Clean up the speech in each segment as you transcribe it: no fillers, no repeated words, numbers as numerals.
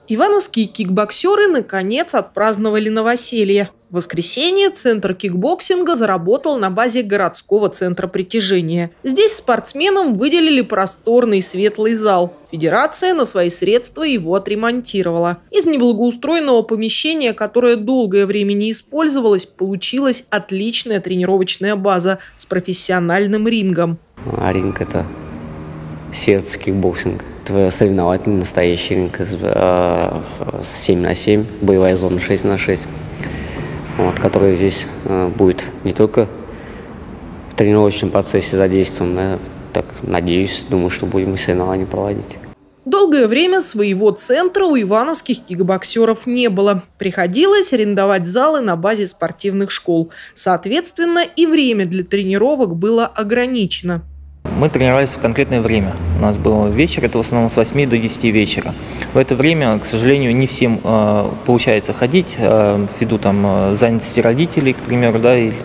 Ивановские кикбоксеры наконец отпраздновали новоселье. В воскресенье центр кикбоксинга заработал на базе городского центра притяжения. Здесь спортсменам выделили просторный светлый зал. Федерация на свои средства его отремонтировала. Из неблагоустроенного помещения, которое долгое время не использовалось, получилась отличная тренировочная база с профессиональным рингом. Ринг – это сердце кикбоксинга. Это соревновательный настоящий ринг, 7×7, боевая зона 6×6, который здесь будет не только в тренировочном процессе задействован, да, так надеюсь, думаю, что будем и соревнования проводить. Долгое время своего центра у ивановских кикбоксеров не было. Приходилось арендовать залы на базе спортивных школ. Соответственно, и время для тренировок было ограничено. Мы тренировались в конкретное время. У нас был вечер, это в основном с 8 до 10 вечера. В это время, к сожалению, не всем получается ходить, ввиду занятости родителей, к примеру, да, или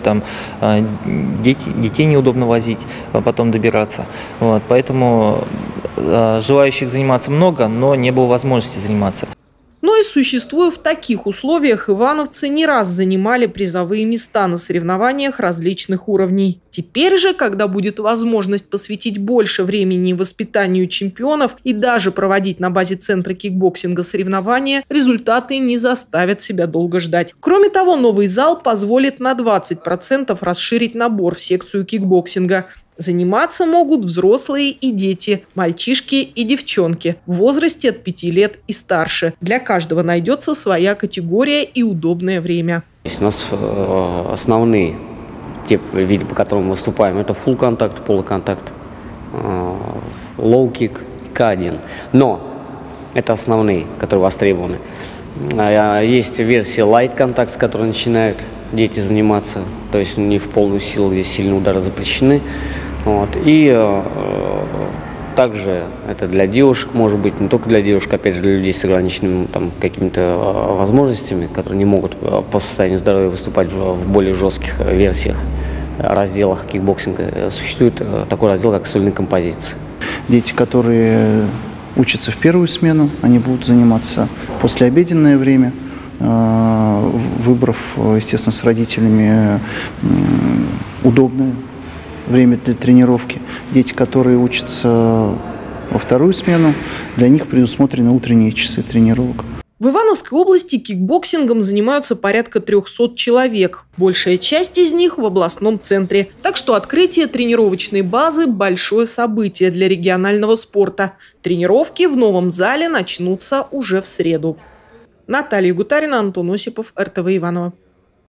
детей неудобно возить, потом добираться. Поэтому желающих заниматься много, но не было возможности заниматься. Но и существуя в таких условиях, ивановцы не раз занимали призовые места на соревнованиях различных уровней. Теперь же, когда будет возможность посвятить больше времени воспитанию чемпионов и даже проводить на базе центра кикбоксинга соревнования, результаты не заставят себя долго ждать. Кроме того, новый зал позволит на 20% расширить набор в секцию кикбоксинга. Заниматься могут взрослые и дети, мальчишки и девчонки в возрасте от 5 лет и старше. Для каждого найдется своя категория и удобное время. У нас основные те виды, по которым мы выступаем, это full контакт, полуконтакт, low kick, К1. Но это основные, которые востребованы. Есть версия light контакт, с которой начинают дети заниматься, то есть не в полную силу, где сильные удары запрещены. И также это для девушек, может быть, не только для девушек, опять же, для людей с ограниченными какими-то возможностями, которые не могут по состоянию здоровья выступать в более жестких версиях, разделах кикбоксинга. Существует такой раздел, как сольные композиции. Дети, которые учатся в первую смену, они будут заниматься в послеобеденное время, выбрав, естественно, с родителями удобное время для тренировки. Дети, которые учатся во вторую смену, для них предусмотрены утренние часы тренировок. В Ивановской области кикбоксингом занимаются порядка 300 человек. Большая часть из них в областном центре. Так что открытие тренировочной базы – большое событие для регионального спорта. Тренировки в новом зале начнутся уже в среду. Наталья Гутарина, Антон Осипов, РТВ Иваново.